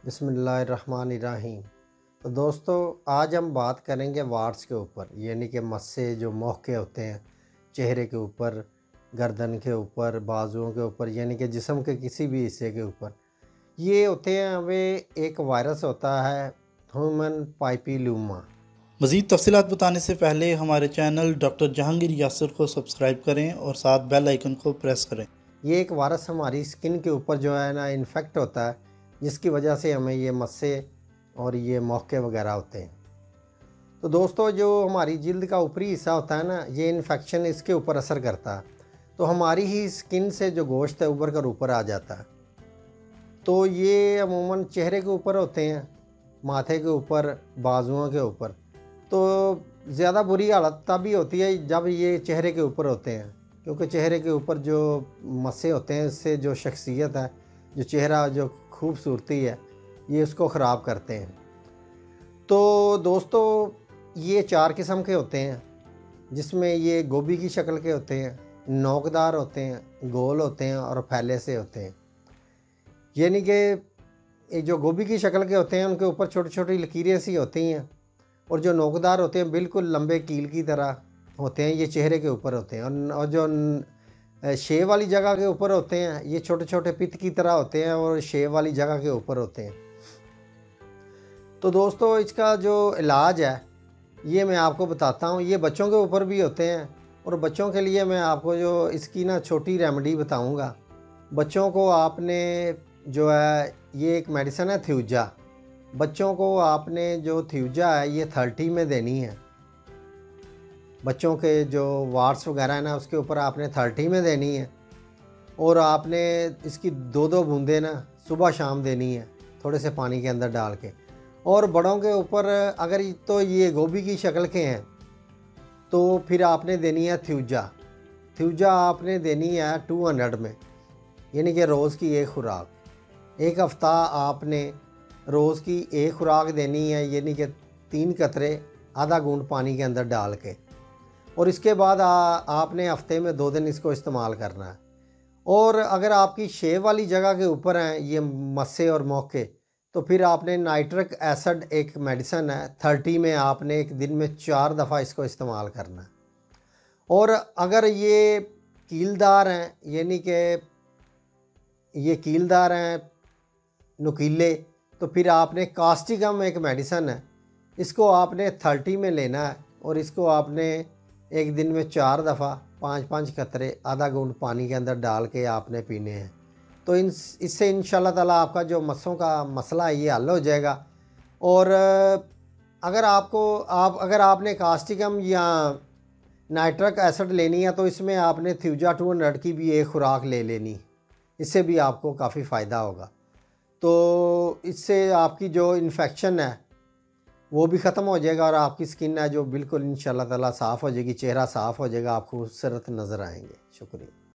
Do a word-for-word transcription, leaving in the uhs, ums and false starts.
बिस्मिल्लाहिर्रहमानिर्रहीम। तो दोस्तों, आज हम बात करेंगे वार्ट्स के ऊपर, यानी कि मस्से जो मोहके होते हैं चेहरे के ऊपर, गर्दन के ऊपर, बाजुओं के ऊपर, यानी कि जिस्म के किसी भी हिस्से के ऊपर। ये होते हैं, वे एक वायरस होता है ह्यूमन पाइपिलोमा। मज़ीद तफ़सीलात बताने से पहले हमारे चैनल डॉक्टर जहांगीर यासर को सब्सक्राइब करें और साथ बेल आइकन को प्रेस करें। ये एक वायरस हमारी स्किन के ऊपर जो है ना इन्फेक्ट होता है, जिसकी वजह से हमें ये मस्से और ये मोहके वगैरह होते हैं। तो दोस्तों, जो हमारी जिल्द का ऊपरी हिस्सा होता है ना, ये इन्फेक्शन इसके ऊपर असर करता है, तो हमारी ही स्किन से जो गोश्त है उभर कर ऊपर आ जाता है। तो ये अमूमन चेहरे के ऊपर होते हैं, माथे के ऊपर, बाजुओं के ऊपर। तो ज़्यादा बुरी हालत तभी होती है जब ये चेहरे के ऊपर होते हैं, क्योंकि चेहरे के ऊपर जो मस्से होते हैं, इससे जो शख्सियत है, जो चेहरा, जो खूबसूरती है, ये उसको ख़राब करते हैं। तो दोस्तों, ये चार किस्म के होते हैं, जिसमें ये गोभी की शक्ल के होते हैं, नोकदार होते हैं, गोल होते हैं और फैले से होते हैं। यानी कि ये जो गोभी की शक्ल के होते हैं उनके ऊपर छोटी छोटी लकीरें सी होती हैं, और जो नोकदार होते हैं बिल्कुल लंबे कील की तरह होते हैं, ये चेहरे के ऊपर होते हैं। और जो शेव वाली जगह के ऊपर होते हैं, ये छोटे छोटे पित्त की तरह होते हैं और शेव वाली जगह के ऊपर होते हैं। तो दोस्तों, इसका जो इलाज है ये मैं आपको बताता हूँ। ये बच्चों के ऊपर भी होते हैं, और बच्चों के लिए मैं आपको जो इसकी ना छोटी रेमेडी बताऊँगा। बच्चों को आपने जो है, ये एक मेडिसिन है थ्यूजा। बच्चों को आपने जो थ्यूजा है ये थर्टी में देनी है। बच्चों के जो वार्ट्स वगैरह है ना, उसके ऊपर आपने थर्टी में देनी है, और आपने इसकी दो दो बूंदें ना सुबह शाम देनी है, थोड़े से पानी के अंदर डाल के। और बड़ों के ऊपर अगर तो ये गोभी की शक्ल के हैं तो फिर आपने देनी है थ्यूजा। थ्यूजा आपने देनी है टू हंड्रेड में, यानी कि रोज़ की एक खुराक। एक हफ़्ता आपने रोज़ की एक खुराक देनी है, यानी कि तीन कतरे आधा गूंद पानी के अंदर डाल के। और इसके बाद आ, आपने हफ्ते में दो दिन इसको इस्तेमाल करना है। और अगर आपकी शेव वाली जगह के ऊपर हैं ये मस्से और मोहके, तो फिर आपने नाइट्रिक एसिड एक मेडिसिन है थर्टी में, आपने एक दिन में चार दफ़ा इसको इस्तेमाल करना है। और अगर ये कीलदार हैं, यानी कि ये कीलदार हैं, नुकीले, तो फिर आपने कास्टिकम एक मेडिसिन है, इसको आपने थर्टी में लेना है, और इसको आपने एक दिन में चार दफ़ा पाँच पाँच कतरे आधा गूंद पानी के अंदर डाल के आपने पीने हैं। तो इन इससे इंशाल्लाह ताला आपका जो मस्सों का मसला है ये हल हो जाएगा। और अगर आपको आप अगर आपने कास्टिकम या नाइट्रिक एसिड लेनी है, तो इसमें आपने थ्यूजा टू हंड्रेड की भी एक खुराक ले लेनी, इससे भी आपको काफ़ी फ़ायदा होगा। तो इससे आपकी जो इन्फेक्शन है वो भी ख़त्म हो जाएगा, और आपकी स्किन है जो बिल्कुल इंशाल्लाह ताला साफ़ हो जाएगी, चेहरा साफ़ हो जाएगा, आप खूबसूरत नज़र आएंगे। शुक्रिया।